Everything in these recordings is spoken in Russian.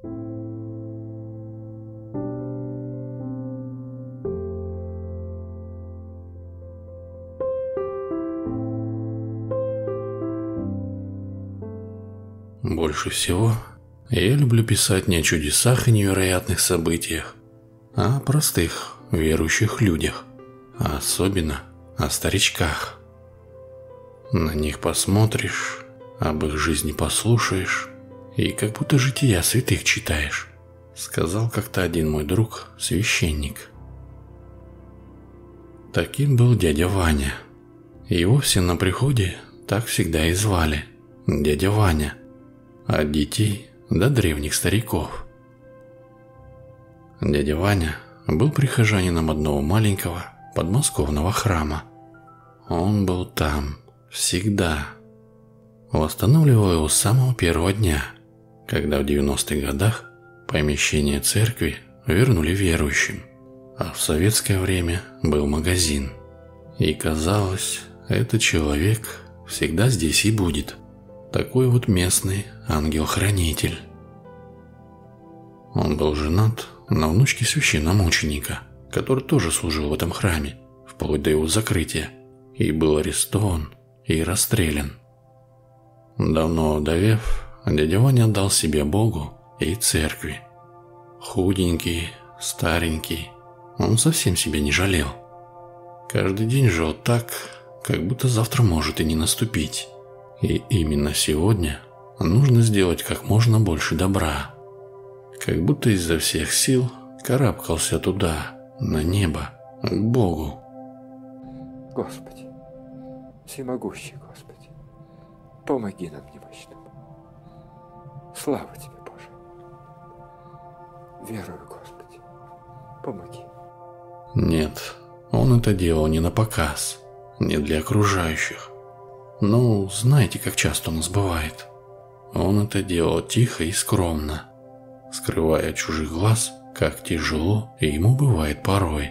Больше всего я люблю писать не о чудесах и невероятных событиях, а о простых, верующих людях, а особенно о старичках. На них посмотришь, об их жизни послушаешь, и как будто жития святых читаешь, сказал как-то один мой друг, священник. Таким был дядя Ваня. Его все на приходе так всегда и звали – дядя Ваня. От детей до древних стариков. Дядя Ваня был прихожанином одного маленького подмосковного храма. Он был там всегда. Восстанавливал его с самого первого дня, когда в 90-х годах помещение церкви вернули верующим, а в советское время был магазин. И казалось, этот человек всегда здесь и будет. Такой вот местный ангел-хранитель. Он был женат на внучке священномученика, который тоже служил в этом храме, вплоть до его закрытия, и был арестован и расстрелян. Давно овдовев, дядя Ваня отдал себя Богу и церкви. Худенький, старенький, он совсем себя не жалел. Каждый день жил так, как будто завтра может и не наступить. И именно сегодня нужно сделать как можно больше добра. Как будто изо всех сил карабкался туда, на небо, к Богу. Господи, всемогущий Господи, помоги нам немощным. Слава Тебе, Боже. Верую, Господи, помоги. Нет, он это делал не на показ, не для окружающих. Ну, знаете, как часто у нас бывает. Он это делал тихо и скромно, скрывая от чужих глаз, как тяжело ему бывает порой.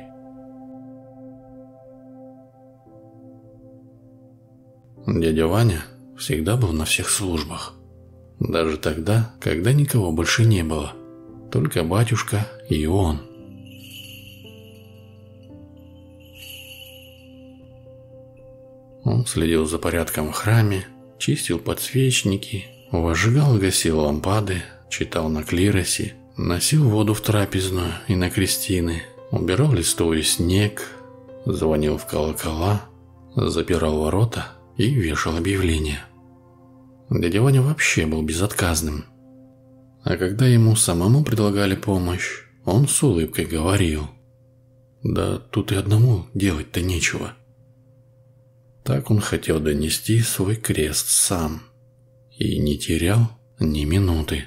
Дядя Ваня всегда был на всех службах. Даже тогда, когда никого больше не было. Только батюшка и он. Он следил за порядком в храме, чистил подсвечники, возжигал и гасил лампады, читал на клиросе, носил воду в трапезную и на крестины, убирал листвой снег, звонил в колокола, запирал ворота и вешал объявления. Дядя Ваня вообще был безотказным. А когда ему самому предлагали помощь, он с улыбкой говорил: «Да тут и одному делать-то нечего». Так он хотел донести свой крест сам и не терял ни минуты.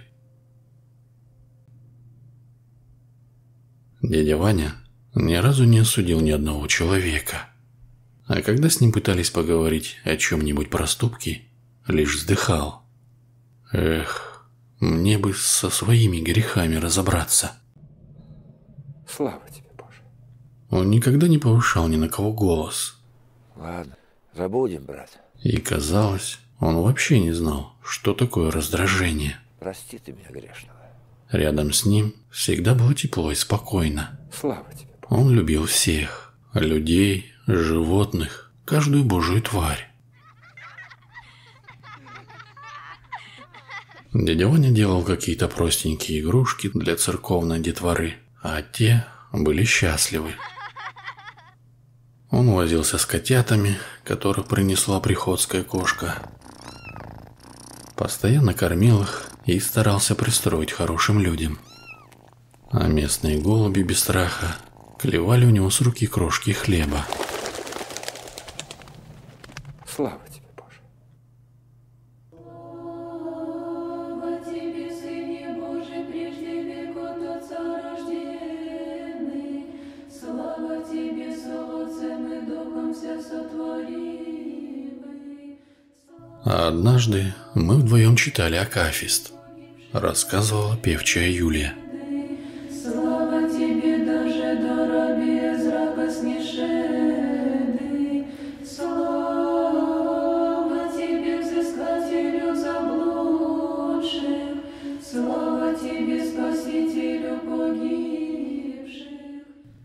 Дядя Ваня ни разу не осудил ни одного человека, а когда с ним пытались поговорить о чем-нибудь проступке, лишь вздыхал: «Эх, мне бы со своими грехами разобраться». Слава Тебе, Боже. Он никогда не повышал ни на кого голос. Ладно, забудем, брат. И казалось, он вообще не знал, что такое раздражение. Прости ты меня грешного. Рядом с ним всегда было тепло и спокойно. Слава Тебе, Боже. Он любил всех – людей, животных, каждую божью тварь. Дядя Ваня делал какие-то простенькие игрушки для церковной детворы, а те были счастливы. Он возился с котятами, которых принесла приходская кошка. Постоянно кормил их и старался пристроить хорошим людям. А местные голуби без страха клевали у него с руки крошки хлеба. Слава Тебе, Боже. Слава Тебе, Сыне Божий, прежде веков Отца рожденный. Слава Тебе, со Отцем и Духом вся сотворимый. А однажды мы вдвоем читали акафист. Рассказывала певчая Юлия. Слава Тебе, даже до раби зрака снишеный. Слава Тебе, взыскателю заблудших. Слава Тебе,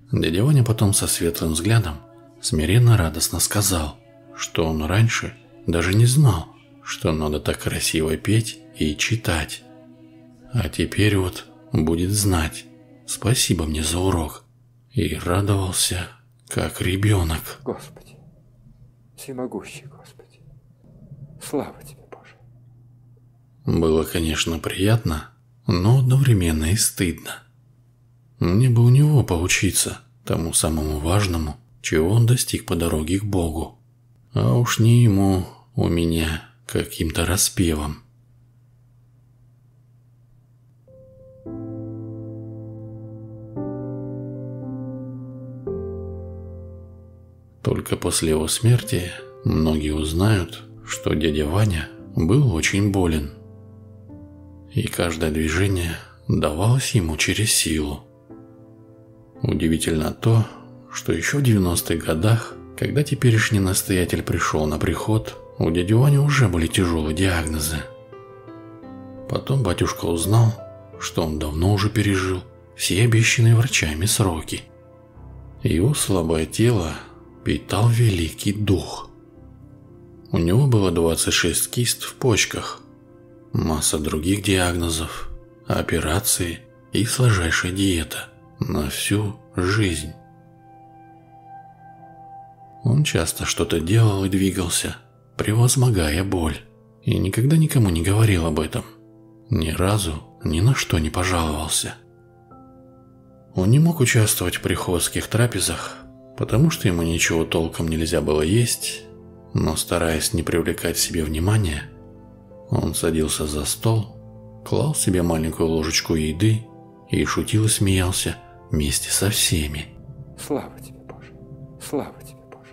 Дядя Ваня потом со светлым взглядом смиренно радостно сказал, что он раньше даже не знал, что надо так красиво петь и читать. А теперь вот будет знать. Спасибо мне за урок. И радовался, как ребенок. Господи, всемогущий Господи, слава тебе, Боже. Было, конечно, приятно, но одновременно и стыдно. Мне бы у него поучиться тому самому важному, чего он достиг по дороге к Богу. А уж не ему у меня каким-то распевом. Только после его смерти многие узнают, что дядя Ваня был очень болен. И каждое движение давалось ему через силу. Удивительно то, что еще в 90-х годах, когда теперешний настоятель пришел на приход, у дяди Вани уже были тяжелые диагнозы. Потом батюшка узнал, что он давно уже пережил все обещанные врачами сроки. Его слабое тело питал Великий Дух. У него было 26 кист в почках, масса других диагнозов, операции и сложнейшая диета на всю жизнь. Он часто что-то делал и двигался, превозмогая боль, и никогда никому не говорил об этом. Ни разу ни на что не пожаловался. Он не мог участвовать в приходских трапезах, потому что ему ничего толком нельзя было есть, но, стараясь не привлекать к себе внимания, он садился за стол, клал себе маленькую ложечку еды и шутил и смеялся вместе со всеми. Слава тебе, Боже, слава тебе, Боже.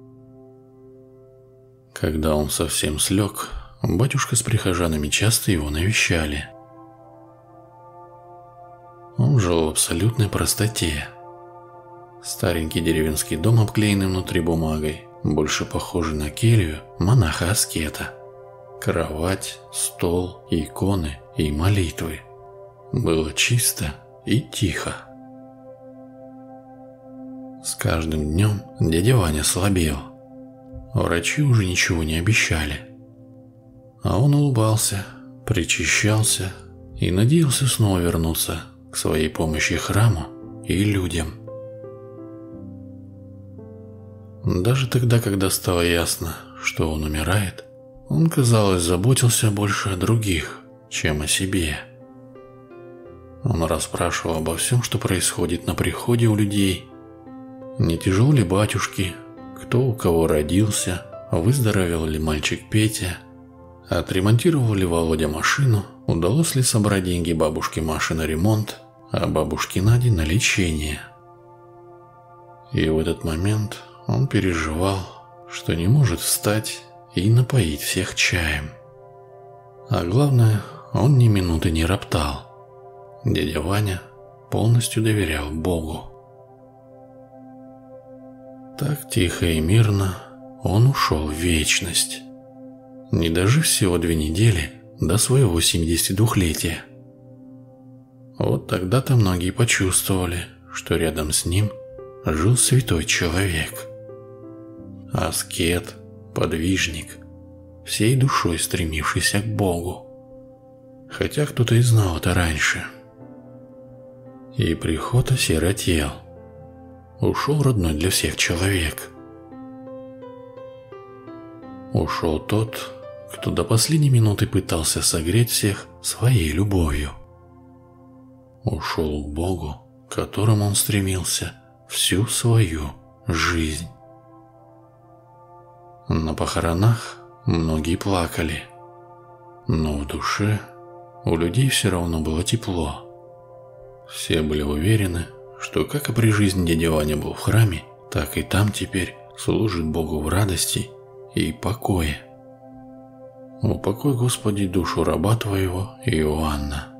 Когда он совсем слег, батюшка с прихожанами часто его навещали. Он жил в абсолютной простоте. Старенький деревенский дом, обклеенный внутри бумагой, больше похожий на келью монаха-аскета. Кровать, стол, иконы и молитвы. Было чисто и тихо. С каждым днем дядя Ваня слабел. Врачи уже ничего не обещали. А он улыбался, причащался и надеялся снова вернуться к своей помощи храму и людям. Даже тогда, когда стало ясно, что он умирает, он, казалось, заботился больше о других, чем о себе. Он расспрашивал обо всем, что происходит на приходе у людей. Не тяжело ли батюшке, кто у кого родился, выздоровел ли мальчик Петя, отремонтировал ли Володя машину, удалось ли собрать деньги бабушке Маше на ремонт, а бабушке Наде на лечение. И в этот момент он переживал, что не может встать и напоить всех чаем. А главное, он ни минуты не роптал. Дядя Ваня полностью доверял Богу. Так тихо и мирно он ушел в вечность, не дожив всего 2 недели до своего 72-летия. Вот тогда-то многие почувствовали, что рядом с ним жил святой человек. Аскет, подвижник, всей душой стремившийся к Богу. Хотя кто-то и знал это раньше. И приход осиротел. Ушел родной для всех человек. Ушел тот, кто до последней минуты пытался согреть всех своей любовью. Ушел к Богу, к которому он стремился всю свою жизнь. На похоронах многие плакали, но в душе у людей все равно было тепло. Все были уверены, что как и при жизни дядя Ваня был в храме, так и там теперь служит Богу в радости и покое. Упокой, Господи, душу раба Твоего Иоанна.